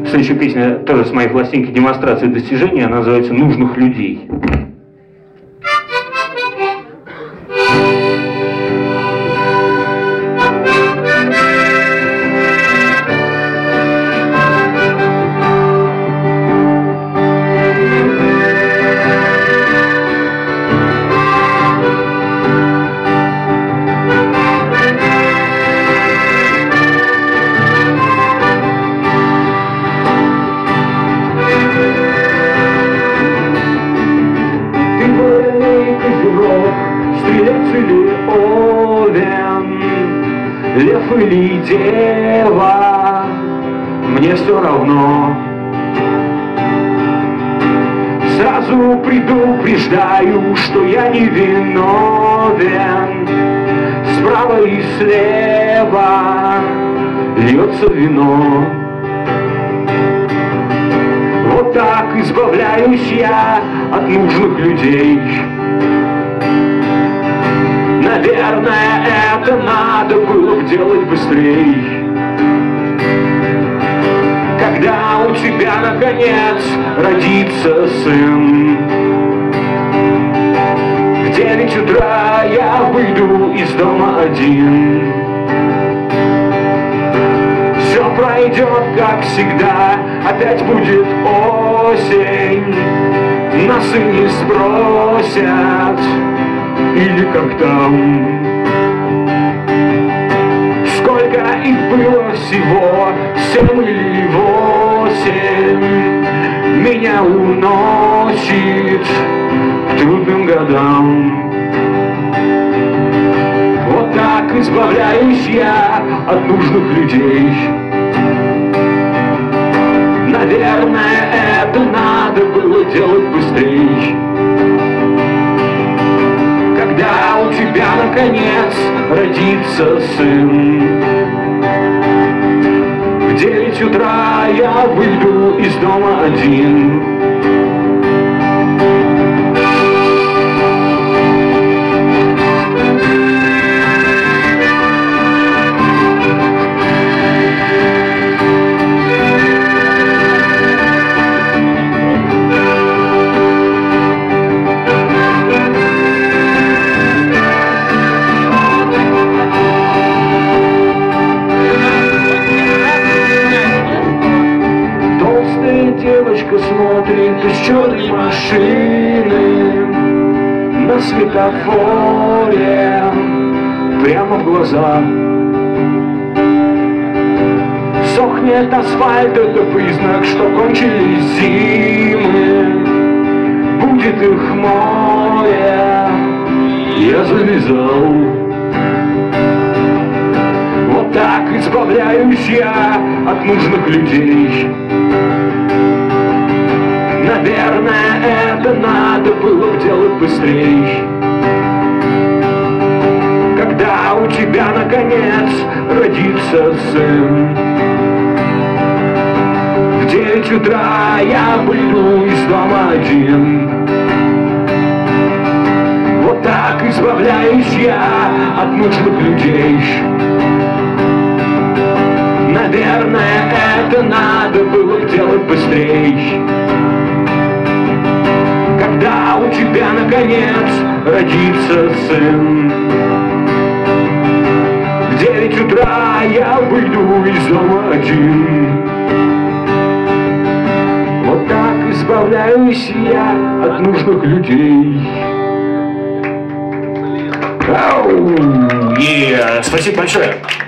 Следующая песня тоже с моей пластинки «Демонстрация достижений», она называется «Нужных людей». Лев или дева, мне все равно. Сразу предупреждаю, что я не виновен. Справа и слева льется вино. Вот так избавляюсь я от нужных людей. Наверное, это надо было бы делать быстрее. Когда у тебя, наконец, родится сын, в 9 утра я выйду из дома один. Все пройдет, как всегда, опять будет осень. Нас и не спросят, или как там. Сколько их было всего, 7 или 8. Меня уносит к трудным годам. Вот так избавляюсь я от нужных людей. Наверное, это надо было делать быстрее. Когда у тебя, наконец, родится сын, в 9 утра я выйду из дома один. Девочка смотрит из черной машины на светофоре прямо в глаза. Сохнет асфальт, это признак, что кончились зимы. Будет их море, я завязал. Вот так избавляюсь я от нужных людей. Наверное, это надо было делать быстрее. Когда у тебя, наконец, родится сын, в 9 утра я выйду из дома один. Вот так избавляюсь я от нужных людей. Наверное, это надо было делать быстрее. Когда у тебя, наконец, родится сын, в 9 утра я выйду из дома один. Вот так избавляюсь я от нужных людей. Спасибо большое.